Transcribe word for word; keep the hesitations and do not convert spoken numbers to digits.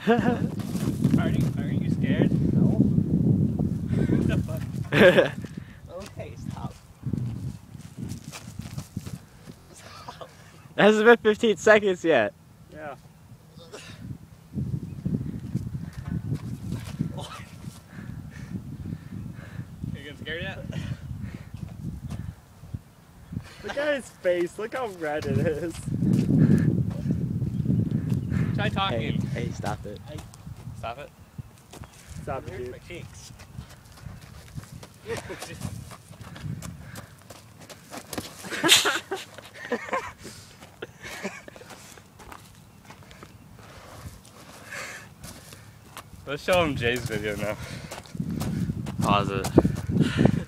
Aren't you, aren't you scared? No. What the fuck? Okay, stop. Stop. It hasn't been fifteen seconds yet. Yeah. Are you getting scared yet? Look at his face. Look how red it is. Try Hey, talking. hey, stop it. Stop it. Stop it, Here's dude. my cheeks. Let's show him Jay's video now. Pause it.